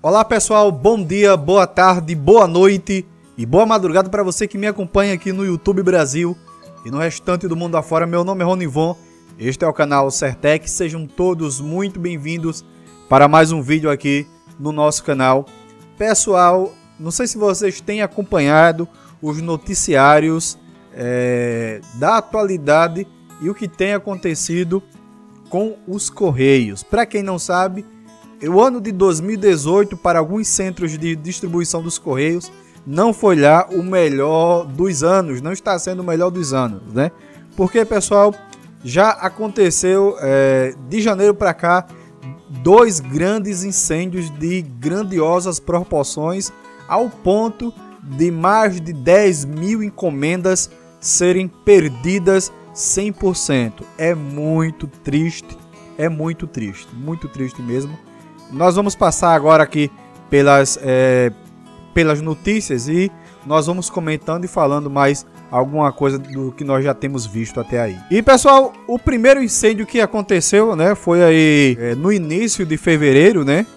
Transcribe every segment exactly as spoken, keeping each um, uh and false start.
Olá pessoal, bom dia, boa tarde, boa noite e boa madrugada para você que me acompanha aqui no YouTube Brasil e no restante do mundo afora. Meu nome é Ronivon, este é o canal Certec, sejam todos muito bem-vindos para mais um vídeo aqui no nosso canal. Pessoal, não sei se vocês têm acompanhado os noticiários é, da atualidade e o que tem acontecido com os Correios. Para quem não sabe, o ano de dois mil e dezoito para alguns centros de distribuição dos Correios não foi lá o melhor dos anos, não está sendo o melhor dos anos, né? Porque, pessoal, já aconteceu é, de janeiro para cá dois grandes incêndios de grandiosas proporções, ao ponto de mais de dez mil encomendas serem perdidas cem por cento. É muito triste, é muito triste, muito triste mesmo. Nós vamos passar agora aqui pelas, é, pelas notícias e nós vamos comentando e falando mais alguma coisa do que nós já temos visto até aí. E pessoal, o primeiro incêndio que aconteceu, né, foi aí é, no início de fevereiro, né?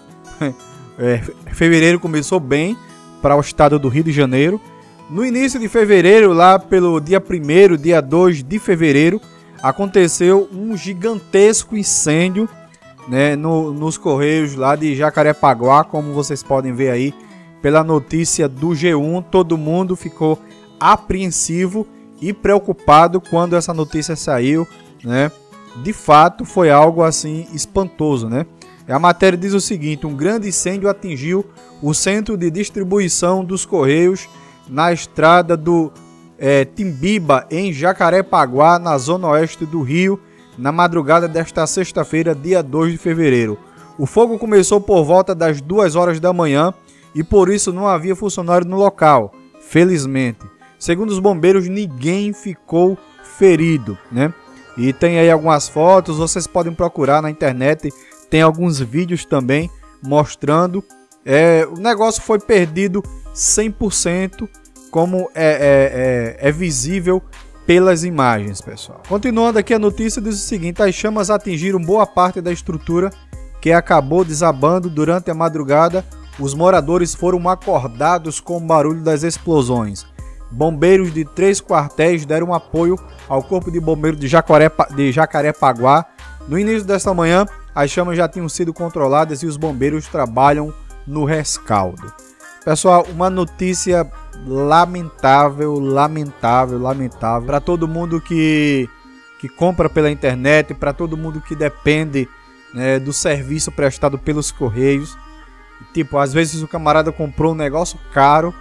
É, fevereiro começou bem para o estado do Rio de Janeiro. No início de fevereiro, lá pelo dia primeiro, dia dois de fevereiro, aconteceu um gigantesco incêndio, né, no, nos Correios lá de Jacarepaguá, como vocês podem ver aí pela notícia do G um. Todo mundo ficou apreensivo e preocupado quando essa notícia saiu, né? De fato, foi algo assim espantoso, né? A matéria diz o seguinte: um grande incêndio atingiu o centro de distribuição dos Correios na estrada do é, Timbiba, em Jacarepaguá, na zona oeste do Rio, na madrugada desta sexta-feira, dia dois de fevereiro. O fogo começou por volta das duas horas da manhã e por isso não havia funcionário no local, felizmente. Segundo os bombeiros, ninguém ficou ferido, né? E tem aí algumas fotos, vocês podem procurar na internet, tem alguns vídeos também mostrando. É, o negócio foi perdido cem por cento, como é, é, é, é visível pelas imagens, pessoal. Continuando aqui, a notícia diz o seguinte: as chamas atingiram boa parte da estrutura, que acabou desabando durante a madrugada. Os moradores foram acordados com o barulho das explosões. Bombeiros de três quartéis deram apoio ao corpo de bombeiros de, Jacaré, de Jacarepaguá. No início desta manhã, as chamas já tinham sido controladas e os bombeiros trabalham no rescaldo. Pessoal, uma notícia lamentável, lamentável, lamentável para todo mundo que, que compra pela internet, para todo mundo que depende, né, do serviço prestado pelos Correios. Tipo, às vezes o camarada comprou um negócio caro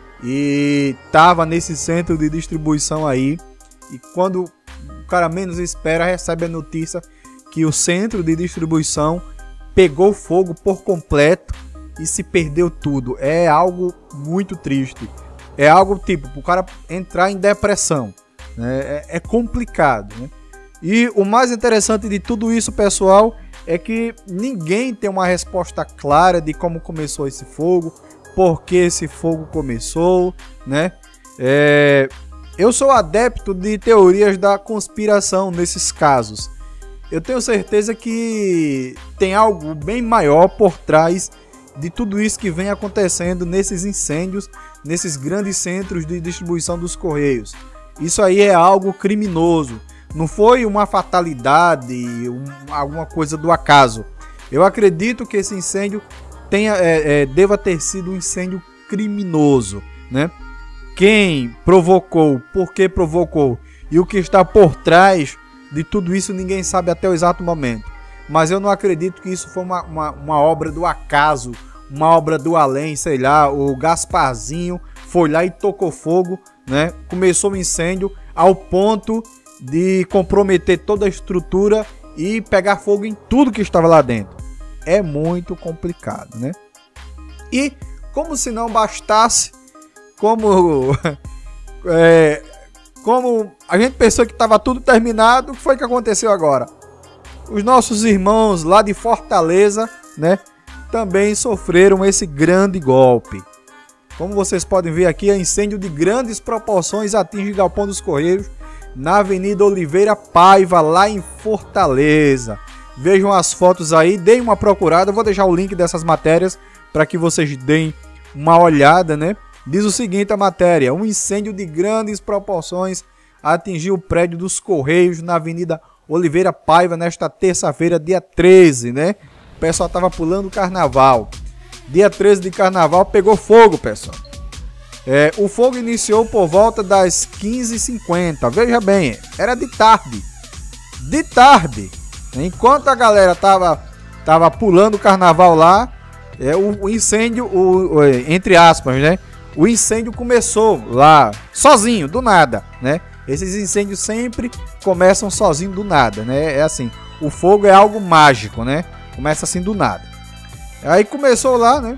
e tava nesse centro de distribuição aí, e quando o cara menos espera, recebe a notícia que o centro de distribuição pegou fogo por completo e se perdeu tudo. É algo muito triste. É algo tipo, o cara entrar em depressão, né? É, é complicado, né? E o mais interessante de tudo isso, pessoal, é que ninguém tem uma resposta clara de como começou esse fogo, por que esse fogo começou, né? É, eu sou adepto de teorias da conspiração nesses casos. Eu tenho certeza que tem algo bem maior por trás de tudo isso que vem acontecendo nesses incêndios, nesses grandes centros de distribuição dos Correios. Isso aí é algo criminoso. Não foi uma fatalidade, um, alguma coisa do acaso. Eu acredito que esse incêndio tenha, é, é, deva ter sido um incêndio criminoso, né? Quem provocou, por que provocou e o que está por trás de tudo isso ninguém sabe até o exato momento. Mas eu não acredito que isso foi uma, uma, uma obra do acaso, uma obra do além, sei lá, o Gasparzinho foi lá e tocou fogo, né? Começou o incêndio ao ponto de comprometer toda a estrutura e pegar fogo em tudo que estava lá dentro. É muito complicado, né? E como se não bastasse, como é, como a gente pensou que estava tudo terminado, o que foi que aconteceu agora? Os nossos irmãos lá de Fortaleza, né, também sofreram esse grande golpe. Como vocês podem ver aqui, é incêndio de grandes proporções atinge o galpão dos Correios na Avenida Oliveira Paiva, lá em Fortaleza. Vejam as fotos aí, deem uma procurada, eu vou deixar o link dessas matérias para que vocês deem uma olhada, né? Diz o seguinte a matéria: um incêndio de grandes proporções atingiu o prédio dos Correios na Avenida Oliveira Paiva nesta terça-feira, dia treze, né? O pessoal tava pulando o carnaval. Dia treze de carnaval pegou fogo, pessoal. É, o fogo iniciou por volta das quinze e cinquenta. Veja bem, era de tarde. De tarde. Enquanto a galera tava, tava pulando o carnaval lá, é, o, o incêndio, o, o, entre aspas, né? O incêndio começou lá, sozinho, do nada, né? Esses incêndios sempre começam sozinho do nada, né? É assim, o fogo é algo mágico, né? Começa assim do nada. Aí começou lá, né?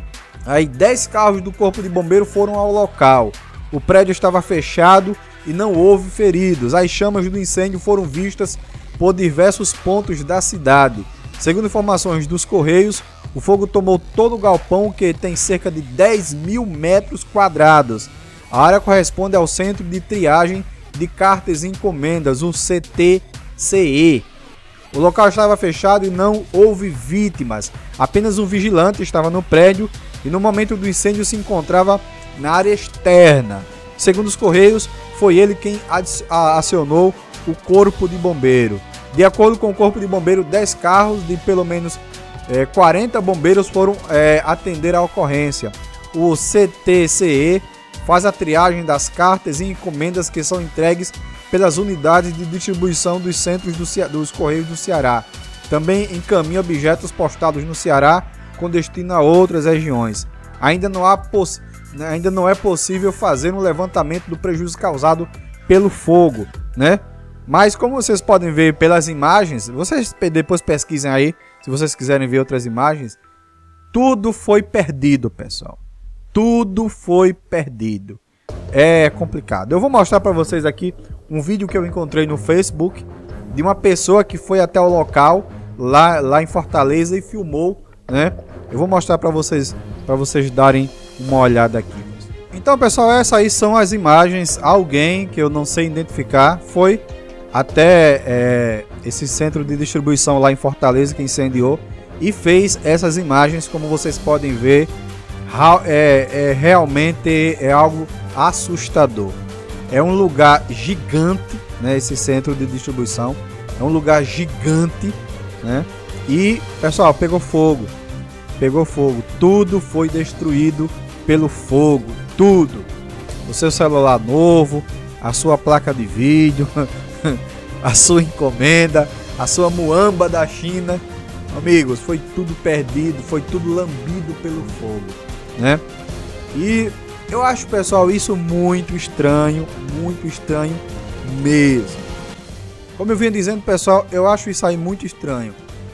Aí dez carros do Corpo de Bombeiro foram ao local. O prédio estava fechado e não houve feridos. As chamas do incêndio foram vistas por diversos pontos da cidade. Segundo informações dos Correios, o fogo tomou todo o galpão, que tem cerca de dez mil metros quadrados. A área corresponde ao Centro de Triagem de Cartas e Encomendas, o C T C E. O local estava fechado e não houve vítimas. Apenas um vigilante estava no prédio e no momento do incêndio se encontrava na área externa. Segundo os Correios, foi ele quem acionou o Corpo de Bombeiro. De acordo com o Corpo de Bombeiro, dez carros de pelo menos é, quarenta bombeiros foram é, atender a ocorrência. O C T C E faz a triagem das cartas e encomendas que são entregues pelas unidades de distribuição dos centros do Ce- dos Correios do Ceará. Também encaminha objetos postados no Ceará com destino a outras regiões. Ainda não, há poss- ainda não é possível fazer um levantamento do prejuízo causado pelo fogo, né? Mas como vocês podem ver pelas imagens, vocês depois pesquisem aí, se vocês quiserem ver outras imagens, tudo foi perdido, pessoal. Tudo foi perdido. É complicado. Eu vou mostrar para vocês aqui um vídeo que eu encontrei no Facebook de uma pessoa que foi até o local lá, lá em Fortaleza e filmou, né? Eu vou mostrar para vocês, para vocês darem uma olhada aqui. Então, pessoal, essas aí são as imagens. Alguém que eu não sei identificar foi até é, esse centro de distribuição lá em Fortaleza que incendiou e fez essas imagens. Como vocês podem ver, é, é realmente é algo assustador. É um lugar gigante, né? Esse centro de distribuição é um lugar gigante, né? E, pessoal, pegou fogo. Pegou fogo. Tudo foi destruído pelo fogo. Tudo. O seu celular novo, a sua placa de vídeo, a sua encomenda, a sua muamba da China. Amigos, foi tudo perdido, foi tudo lambido pelo fogo, né? E eu acho, pessoal, isso muito estranho, muito estranho mesmo. Como eu vinha dizendo, pessoal, eu acho isso aí muito estranho.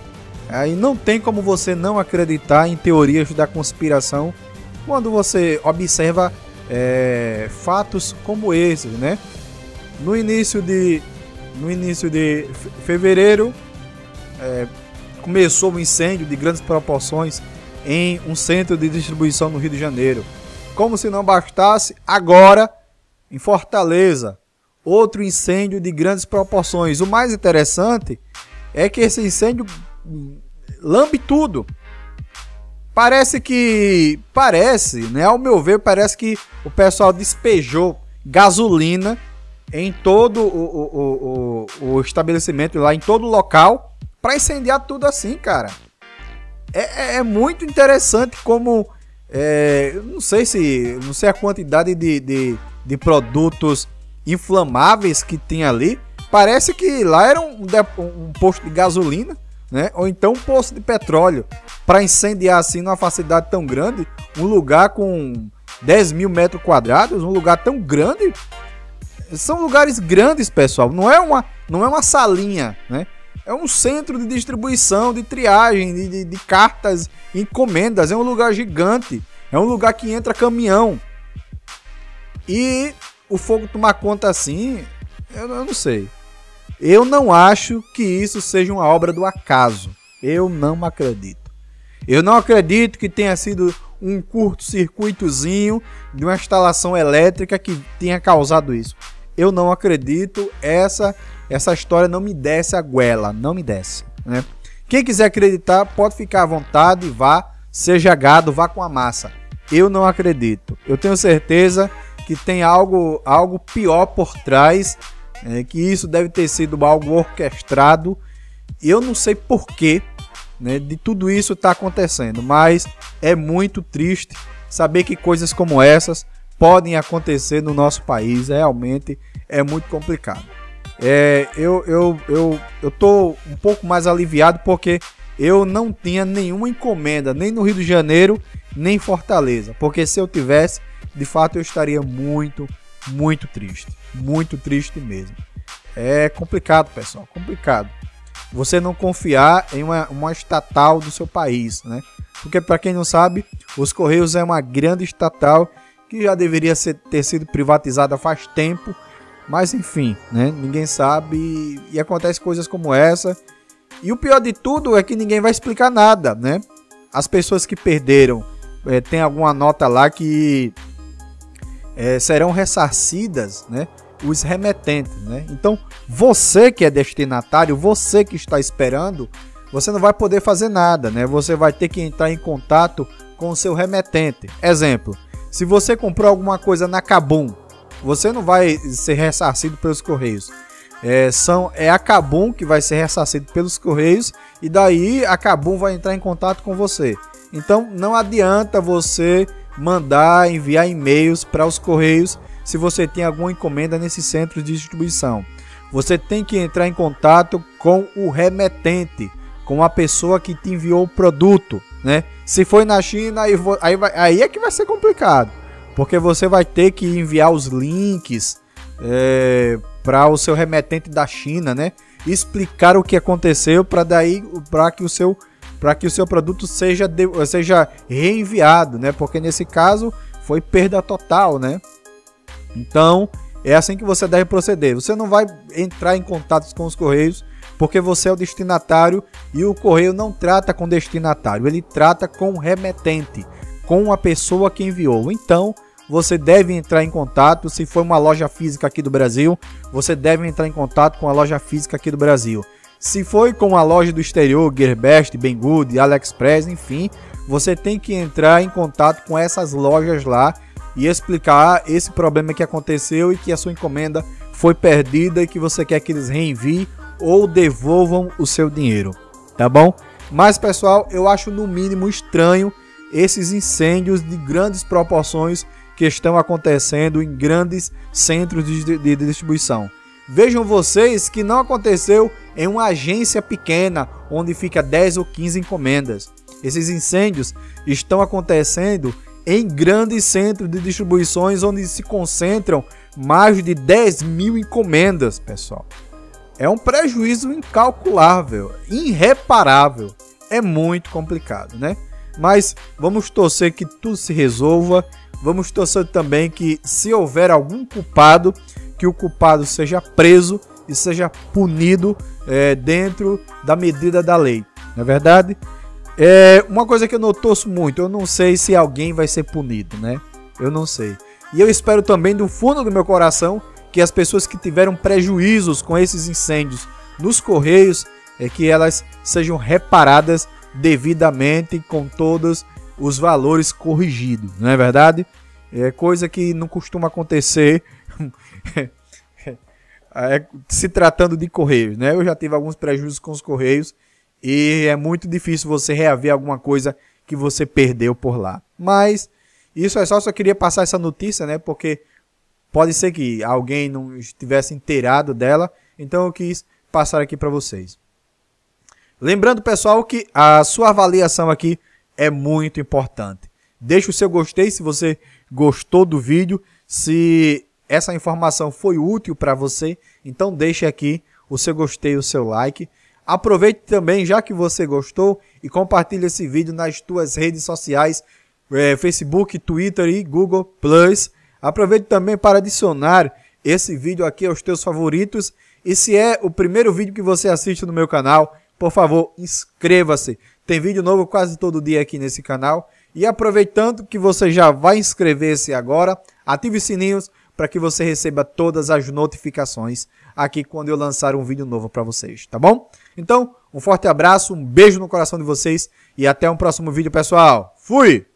Aí não tem como você não acreditar em teorias da conspiração quando você observa é, fatos como esses, né? No início de, no início de fevereiro, é, começou um incêndio de grandes proporções em um centro de distribuição no Rio de Janeiro. Como se não bastasse, agora, em Fortaleza, outro incêndio de grandes proporções. O mais interessante é que esse incêndio lambe tudo. Parece que, parece, né? Ao meu ver, parece que o pessoal despejou gasolina em todo o, o, o, o estabelecimento lá, em todo o local, para incendiar tudo assim, cara. É, é muito interessante como, é, não sei se, não sei a quantidade de, de, de produtos inflamáveis que tinha ali. Parece que lá era um, um posto de gasolina, né? Ou então um poço de petróleo, para incendiar assim numa facilidade tão grande, um lugar com dez mil metros quadrados, um lugar tão grande. São lugares grandes, pessoal. Não é uma, não é uma salinha, né? É um centro de distribuição, de triagem, de, de, de cartas, encomendas. É um lugar gigante. É um lugar que entra caminhão. E o fogo tomar conta assim, eu, eu não sei. Eu não acho que isso seja uma obra do acaso. Eu não acredito. Eu não acredito que tenha sido um curto-circuitozinho de uma instalação elétrica que tenha causado isso. Eu não acredito. Essa, essa história não me desce a goela. Não me desce, né? Quem quiser acreditar, pode ficar à vontade, vá. seja gado, vá com a massa. Eu não acredito. Eu tenho certeza que tem algo, algo pior por trás, é, que isso deve ter sido algo orquestrado. Eu não sei porquê, né, de tudo isso está acontecendo, mas é muito triste saber que coisas como essas podem acontecer no nosso país. Realmente é muito complicado. É, eu, eu, eu, eu tô um pouco mais aliviado porque eu não tinha nenhuma encomenda, nem no Rio de Janeiro, nem em Fortaleza. Porque se eu tivesse, de fato eu estaria muito, muito triste. Muito triste mesmo. É complicado, pessoal, complicado. Você não confiar em uma, uma estatal do seu país, né? Porque, para quem não sabe, os Correios é uma grande estatal que já deveria ser, ter sido privatizada faz tempo. Mas enfim, né? Ninguém sabe e, e acontece coisas como essa. E o pior de tudo é que ninguém vai explicar nada, né? As pessoas que perderam, é, tem alguma nota lá que é, serão ressarcidas, né? Os remetentes, né? Então, você que é destinatário, você que está esperando, você não vai poder fazer nada, né? Você vai ter que entrar em contato com o seu remetente. Exemplo, se você comprou alguma coisa na Kabum, você não vai ser ressarcido pelos Correios. É, são, é a Kabum que vai ser ressarcido pelos Correios e daí a Kabum vai entrar em contato com você. Então não adianta você mandar, enviar e-mails para os Correios se você tem alguma encomenda nesse centro de distribuição. Você tem que entrar em contato com o remetente, com a pessoa que te enviou o produto, né? Se foi na China, aí, aí, vai, aí é que vai ser complicado. Porque você vai ter que enviar os links é, para o seu remetente da China, né? Explicar o que aconteceu para daí para que o seu para que o seu produto seja de, seja reenviado, né? Porque nesse caso foi perda total, né? Então é assim que você deve proceder. Você não vai entrar em contato com os Correios porque você é o destinatário e o Correio não trata com destinatário, ele trata com o remetente, com a pessoa que enviou. Então você deve entrar em contato. Se for uma loja física aqui do Brasil, você deve entrar em contato com a loja física aqui do Brasil. Se foi com a loja do exterior, Gearbest, Banggood, AliExpress, enfim, você tem que entrar em contato com essas lojas lá e explicar esse problema que aconteceu e que a sua encomenda foi perdida e que você quer que eles reenviem ou devolvam o seu dinheiro, tá bom? Mas pessoal, eu acho no mínimo estranho esses incêndios de grandes proporções que estão acontecendo em grandes centros de, de distribuição. Vejam vocês que não aconteceu em uma agência pequena onde fica dez ou quinze encomendas. Esses incêndios estão acontecendo em grandes centros de distribuições onde se concentram mais de dez mil encomendas, pessoal. É um prejuízo incalculável, irreparável. É muito complicado, né? Mas vamos torcer que tudo se resolva. Vamos torcer também que, se houver algum culpado, que o culpado seja preso e seja punido é, dentro da medida da lei. Não é verdade? É uma coisa que eu não torço muito. Eu não sei se alguém vai ser punido, né? Eu não sei. E eu espero também do fundo do meu coração que as pessoas que tiveram prejuízos com esses incêndios nos Correios, é que elas sejam reparadas devidamente com todos os valores corrigidos, não é verdade? É coisa que não costuma acontecer é, se tratando de Correios, né? Eu já tive alguns prejuízos com os Correios e é muito difícil você reaver alguma coisa que você perdeu por lá. Mas isso é só, só queria passar essa notícia, né? Porque pode ser que alguém não estivesse inteirado dela, então eu quis passar aqui para vocês. Lembrando, pessoal, que a sua avaliação aqui é muito importante. Deixe o seu gostei se você gostou do vídeo, se essa informação foi útil para você, então deixe aqui o seu gostei, o seu like. Aproveite também, já que você gostou, e compartilhe esse vídeo nas tuas redes sociais, é, Facebook, Twitter e Google plus. Aproveite também para adicionar esse vídeo aqui aos teus favoritos. E se é o primeiro vídeo que você assiste no meu canal, por favor, inscreva-se. Tem vídeo novo quase todo dia aqui nesse canal. E aproveitando que você já vai inscrever-se agora, ative os sininhos para que você receba todas as notificações aqui quando eu lançar um vídeo novo para vocês, tá bom? Então, um forte abraço, um beijo no coração de vocês e até um próximo vídeo, pessoal. Fui!